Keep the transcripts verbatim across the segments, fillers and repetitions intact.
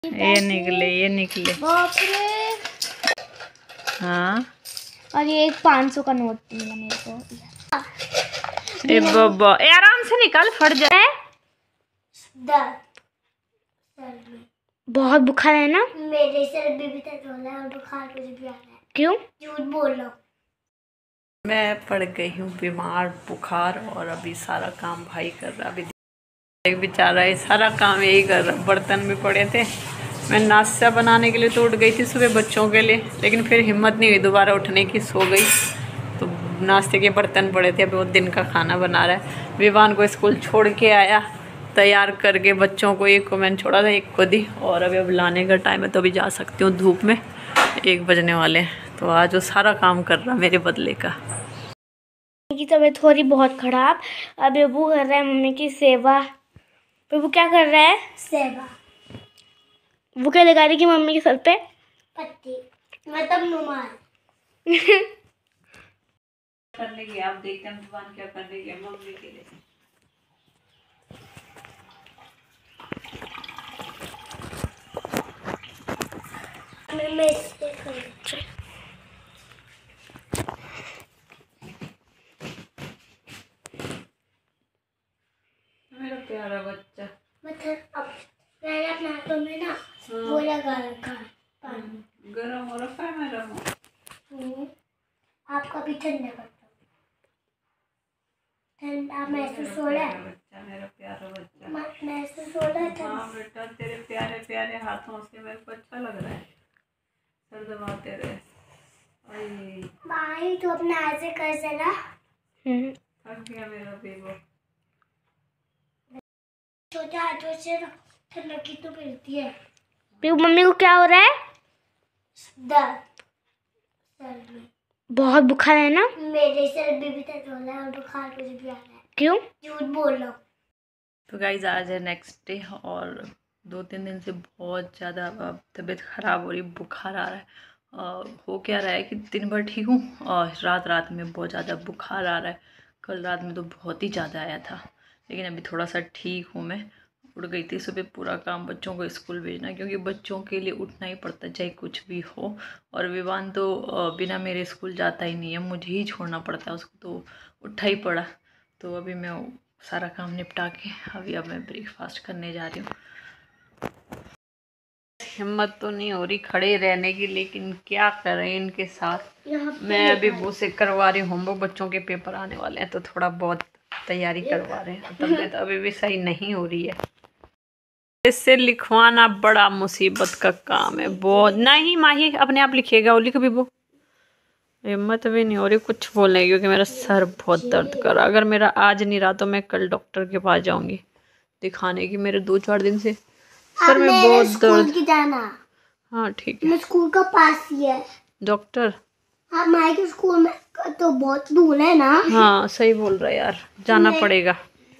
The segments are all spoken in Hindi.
ये निकले ये निकले बाप रे। हाँ और ये एक पाँच सौ का नोट मिला मेरे को। ए बाबा ए आराम से निकाल, फट जाए। बहुत बुखार है ना? मेरे सर भी भी दर्द हो रहा है और बुखार मुझे भी आ रहा है। क्यों? झूठ बोल रहा हूँ। मैं पड़ गई हूँ बीमार, बुखार, और अभी सारा काम भाई कर रहा। अभी एक बेचारा है, सारा काम यही कर रहा। बर्तन भी पड़े थे, मैं नाश्ता बनाने के लिए तो उठ गई थी सुबह बच्चों के लिए, लेकिन फिर हिम्मत नहीं हुई दोबारा उठने की, सो गई। तो नाश्ते के बर्तन पड़े थे, अभी वो दिन का खाना बना रहा है। विवान को स्कूल छोड़ के आया तैयार करके, बच्चों को एक को मैंने छोड़ा था, एक को दी, और अभी अब लाने का टाइम है तो अभी जा सकती हूँ धूप में, एक बजने वाले हैं। तो आज वो सारा काम कर रहा मेरे बदले का। की तबीयत हो रही बहुत खराब। अब बेबू कर रहा है मम्मी की सेवा। बेबू क्या कर रहा है? सेवा। वो क्या लगा रही कि मम्मी के सर पे? पत्ती मतलब रुमाल। करने की आप देखते हैं भगवान क्या करने की मम्मी के लिए। मैं मैं इससे करूँ। मेरा प्यारा बच्चा मतलब अब मैंने अपने हाथों में ना वो लगा रखा है पानी। गरम हो रखा है मेरा मुँह। आपका भी ठंडा करता हूँ। ठंडा महसूस हो रहा है? बच्चा मेरा प्यारा बच्चा महसूस हो रहा है ठंडा? हाँ बेटा, तेरे प्यारे प्यारे हाथों से मेरे को अच्छा लग रहा है। सर दबाते रहे। भाई तू अपने हाथ से कर जरा। थक गया मेरा बेबो। छोटे हाथों से ठंडा की तो मिलती है। मम्मी को क्या हो रहा है? दर्द सर में। बहुत बुखार है ना? मेरे सर भी भी दर्द हो रहा है और बुखार मुझे भी आ रहा है। क्यों? झूठ बोल रहा हूँ। तो गाइज आज है नेक्स्ट डे, और दो तीन दिन से बहुत ज़्यादा तबीयत ख़राब हो रही, बुखार आ रहा है। और हो क्या रहा है कि दिन भर ठीक हूँ और रात रात में बहुत ज़्यादा बुखार आ रहा है। कल रात में तो बहुत ही ज़्यादा आया था, लेकिन अभी थोड़ा सा ठीक हूँ। मैं उठ गई थी सुबह, पूरा काम बच्चों को स्कूल भेजना, क्योंकि बच्चों के लिए उठना ही पड़ता है चाहे कुछ भी हो। और विवान तो बिना मेरे स्कूल जाता ही नहीं है, मुझे ही छोड़ना पड़ता है उसको, तो उठा ही पड़ा। तो अभी मैं सारा काम निपटा के अभी अब मैं ब्रेकफास्ट करने जा रही हूँ। हिम्मत तो नहीं हो रही खड़े रहने की, लेकिन क्या करें इनके साथ। मैं अभी वो से करवा रही हूँ होमवर्क, बच्चों के पेपर आने वाले हैं तो थोड़ा बहुत तैयारी करवा रहे हैं। तबीयत अभी भी सही नहीं हो रही है। इससे लिखवाना बड़ा मुसीबत का काम है बहुत। नहीं माही अपने आप लिखेगा, वो लिख भी वो। हिम्मत भी नहीं हो रही कुछ बोलने की, क्योंकि मेरा सर बहुत दर्द कर रहा। अगर मेरा आज नहीं रहा तो मैं कल डॉक्टर के पास जाऊंगी दिखाने की। मेरे दो चार दिन से सर में बहुत दर्द की जाना। हाँ ठीक है, मैं स्कूल का पास ही है डॉक्टर। हाँ माई के स्कूल में तो बहुत दूर है ना। हाँ सही बोल रहा है यार, जाना पड़ेगा।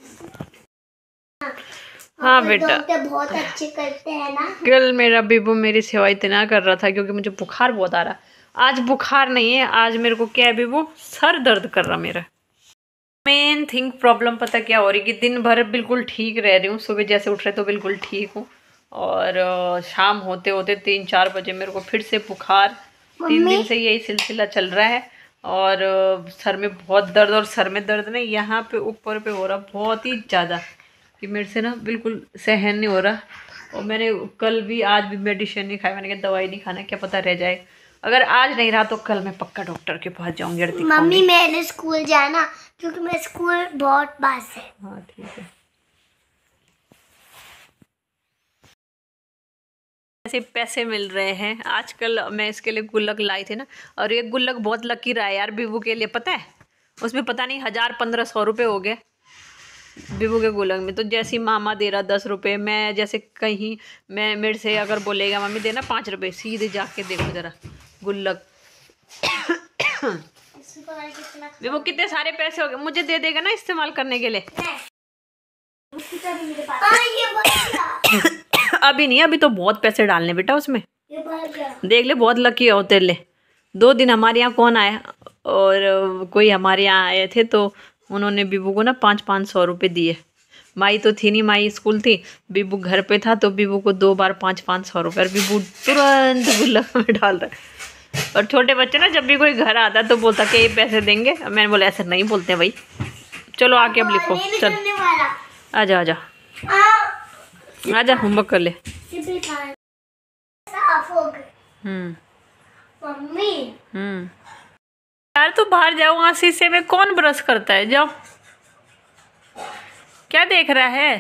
हाँ बेटा, बहुत अच्छे करते हैं ना। कल मेरा बीबू मेरी सेवा इतना कर रहा था, क्योंकि मुझे बुखार बहुत आ रहा। आज बुखार नहीं है, आज मेरे को क्या है बीबू, सर दर्द कर रहा मेरा। मेन थिंग प्रॉब्लम पता क्या हो रही कि दिन भर बिल्कुल ठीक रह रही हूँ, सुबह जैसे उठ रहे तो बिल्कुल ठीक हूँ, और शाम होते होते तीन चार बजे मेरे को फिर से बुखार। तीन दिन से यही सिलसिला चल रहा है, और सर में बहुत दर्द, और सर में दर्द नहीं यहाँ पे ऊपर पे हो रहा बहुत ही ज़्यादा, कि मेरे से ना बिल्कुल सहन नहीं हो रहा। और मैंने कल भी आज भी मेडिसिन नहीं खाया, मैंने कहा दवाई नहीं खाना, क्या पता रह जाए। अगर आज नहीं रहा तो कल मैं पक्का डॉक्टर के पास जाऊंगी। मम्मी मैंने स्कूल जाना, क्योंकि मेरा स्कूल बहुत पास है। हाँ ठीक है। ऐसे पैसे मिल रहे हैं आजकल। मैं इसके लिए गुल्लक लाई थी ना, और ये गुल्लक बहुत लकी रहा है यार बीबू के लिए, पता है। उसमें पता नहीं हजार पंद्रह सौ रुपये हो गए बीबू के गुल्लक में। तो जैसी मामा दे रहा दस रुपये, मैं जैसे कहीं मैं मेरे से अगर बोलेगा मम्मी देना पाँच रुपये, सीधे जाके देखो जरा गुल्लक। बीबू कितने सारे पैसे हो गए, मुझे दे देगा ना इस्तेमाल करने के लिए। अभी नहीं, अभी तो बहुत पैसे डालने बेटा उसमें, देख ले बहुत लकी हो तेरे लिए। दो दिन हमारे यहाँ कौन आया, और कोई हमारे यहाँ आए थे तो उन्होंने बीबू को ना पाँच पाँच सौ रुपये दिए। माई तो थी नहीं, माई स्कूल थी, बीबू घर पे था, तो बीबू को दो बार पाँच पाँच सौ रुपये, और बीबू तुरंत गुल्लक में डाल रहा है। और छोटे बच्चे ना जब भी कोई घर आता तो बोलता कि ये पैसे देंगे, मैंने बोला ऐसे नहीं बोलते भाई। चलो आके अब लिखो, चल आजा आजा आजा होमवर्क कर ले। हम्म मम्मी हम्म यार तू बाहर जाओ, वहाँ शीशे में कौन ब्रश करता है, जाओ। क्या देख रहा है?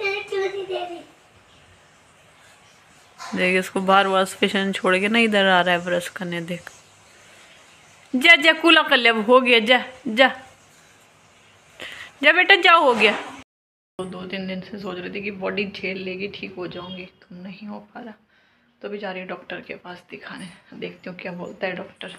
देख इसको बाहर वॉश बेसिन छोड़ के ना इधर आ रहा है ब्रश करने, देख। जा जा कूला कर ले, अब हो गया, जा जा जा बेटा जाओ, हो गया। तो दो तीन दिन से सोच रही थी कि बॉडी झेल लेगी, ठीक हो जाऊंगी, तो नहीं हो पा रहा, तो भी जा रही हूँ डॉक्टर के पास दिखाने, देखती हूँ क्या बोलता है डॉक्टर।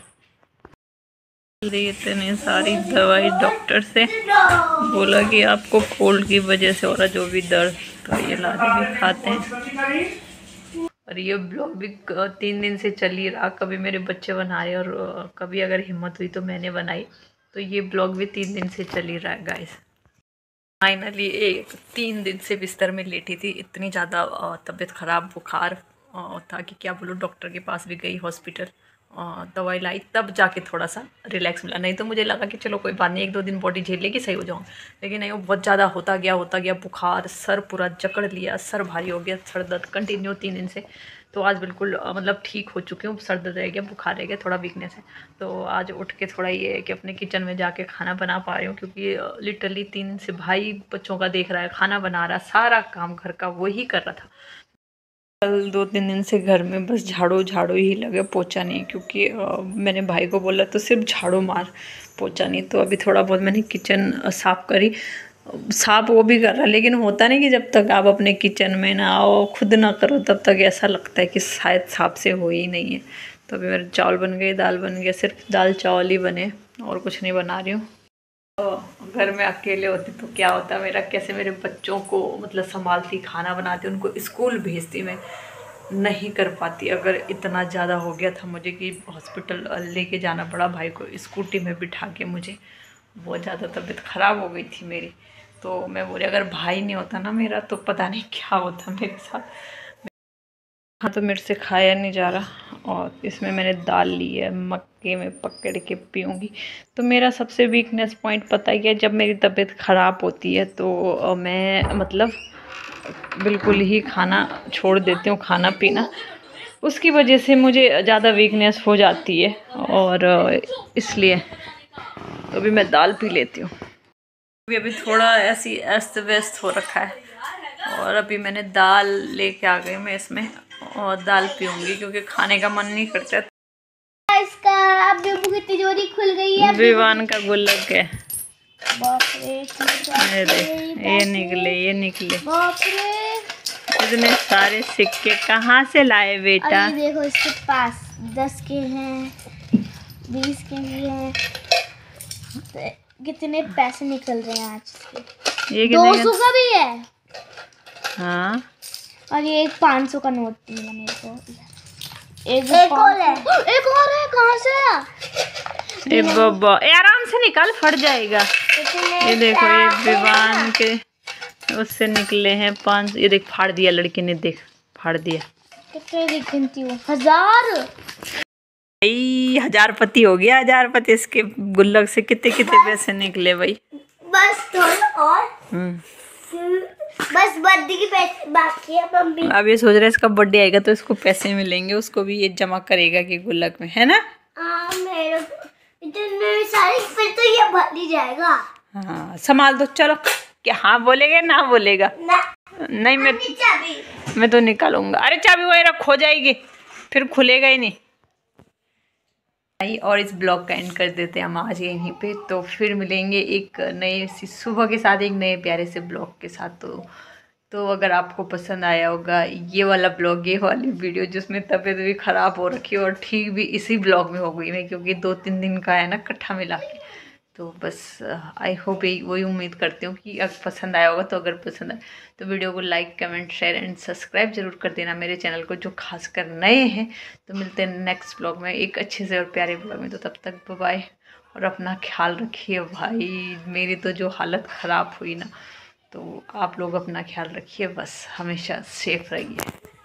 इतनी सारी दवाई डॉक्टर से, बोला कि आपको कोल्ड की वजह से हो रहा जो भी दर्द, तो ये ला के खाते हैं। और ये ब्लॉग भी तीन दिन से चल ही रहा, कभी मेरे बच्चे बना रहे और कभी अगर हिम्मत हुई तो मैंने बनाई, तो ये ब्लॉग भी तीन दिन से चल ही रहा है गाइस। फाइनली एक तीन दिन से बिस्तर में लेटी थी, इतनी ज़्यादा तबीयत ख़राब, बुखार था कि क्या बोलूँ। डॉक्टर के पास भी गई, हॉस्पिटल दवाई लाई, तब जाके थोड़ा सा रिलैक्स मिला। नहीं तो मुझे लगा कि चलो कोई बात नहीं, एक दो दिन बॉडी झेल लेगी, सही हो जाऊँ, लेकिन नहीं, वो बहुत ज़्यादा होता गया होता गया बुखार, सर पूरा जकड़ लिया, सर भारी हो गया, सर दर्द कंटिन्यू तीन दिन से। तो आज बिल्कुल मतलब ठीक हो चुकी हूँ, सर दर्द रह गया, बुखार रह गया, थोड़ा वीकनेस है। तो आज उठ के थोड़ा ये है कि अपने किचन में जाके खाना बना पा रही हूँ, क्योंकि लिटरली तीन दिन से भाई बच्चों का देख रहा है, खाना बना रहा, सारा काम घर का वही कर रहा था। कल दो तीन दिन से घर में बस झाड़ू झाड़ू ही लगे, पोछा नहीं, क्योंकि आ, मैंने भाई को बोला तो सिर्फ झाड़ू मार, पोछा नहीं। तो अभी थोड़ा बहुत मैंने किचन साफ़ करी, साफ वो भी कर रहा, लेकिन होता नहीं कि जब तक आप अपने किचन में ना आओ, खुद ना करो, तब तक ऐसा लगता है कि शायद साफ से हो ही नहीं है। तो अभी मेरे चावल बन गए, दाल बन गया, सिर्फ दाल चावल ही बने, और कुछ नहीं बना रही हूँ। तो घर में अकेले होती तो क्या होता मेरा, कैसे मेरे बच्चों को मतलब संभालती, खाना बनाती, उनको स्कूल भेजती, मैं नहीं कर पाती। अगर इतना ज़्यादा हो गया था मुझे कि हॉस्पिटल लेके जाना पड़ा भाई को, स्कूटी में बिठा के, मुझे बहुत ज़्यादा तबीयत ख़राब हो गई थी मेरी। तो मैं बोली अगर भाई नहीं होता ना मेरा, तो पता नहीं क्या होता मेरे साथ। हाँ तो मेरे से खाया नहीं जा रहा, और इसमें मैंने दाल ली है, मक्के में पकड़ के पीऊँगी। तो मेरा सबसे वीकनेस पॉइंट पता है क्या, जब मेरी तबीयत ख़राब होती है तो मैं मतलब बिल्कुल ही खाना छोड़ देती हूँ, खाना पीना, उसकी वजह से मुझे ज़्यादा वीकनेस हो जाती है, और इसलिए तो अभी मैं दाल पी लेती हूँ। अभी अभी थोड़ा ऐसी अस्त व्यस्त हो रखा है, और अभी मैंने दाल लेके आ गई मैं इसमें, और दाल पीऊँगी क्योंकि खाने का मन नहीं करता। इसका अब बेबू की तिजोरी खुल गई है, विवान का गुल्लक है। बाप रे, ये देख, ये निकले ये निकले बाप रे, इतने सारे सिक्के कहाँ से लाए बेटा? अभी देखो इसके पास दस के हैं, बीस के भी हैं, तो कितने पैसे निकल रहे हैं आज के। ये दो कितने सौ का भी है, हाँ, और ये एक पाँच सौ का नोट मिला मेरे को। एक, एक और है, एक और है, कहाँ से आया? ए बाबा, ए आराम से निकाल, फट जाएगा। ये देखो, ये विवान के उससे निकले हैं पाँच, ये देख फाड़ दिया लड़के ने, देख फाड़ दिया। कितने गिनती हूँ, हजार भाई, हजार पति हो गया, हजार पति इसके गुल्लक से कितने कितने पैसे निकले भाई। बस थोड़ा और, हम्म बस बर्थडे की पैसे बाकी है मम्मी। अब ये सोच रहा है इसका बर्थडे आएगा तो इसको पैसे मिलेंगे, उसको भी ये जमा करेगा कि गुल्लक में, है ना? हाँ, मेरे इतने सारे, फिर तो ये भर ही जाएगा। हाँ संभाल दो, चलो। क्या हाँ बोलेगा ना बोलेगा? ना, नहीं मैं चाबी मैं तो निकालूंगा। अरे चाबी वही रख, खो जाएगी, फिर खुलेगा ही नहीं। और इस ब्लॉग का एंड कर देते हैं हम आज यहीं पे, तो फिर मिलेंगे एक नए सी सुबह के साथ, एक नए प्यारे से ब्लॉग के साथ। तो तो अगर आपको पसंद आया होगा ये वाला ब्लॉग, ये वाली वीडियो जिसमें तबीयत भी ख़राब हो रखी है और ठीक भी इसी ब्लॉग में हो गई मैं, क्योंकि दो तीन दिन का है ना इकट्ठा मिला के। तो बस आई होप यही वही उम्मीद करती हूँ कि अगर पसंद आया होगा। तो अगर पसंद आए तो वीडियो को like, comment, share and subscribe जरूर कर देना मेरे चैनल को, जो खासकर नए हैं। तो मिलते हैं नेक्स्ट ब्लॉग में एक अच्छे से और प्यारे ब्लॉग में। तो तब तक बाय, और अपना ख्याल रखिए भाई। मेरी तो जो हालत ख़राब हुई ना, तो आप लोग अपना ख्याल रखिए, बस हमेशा सेफ रहिए।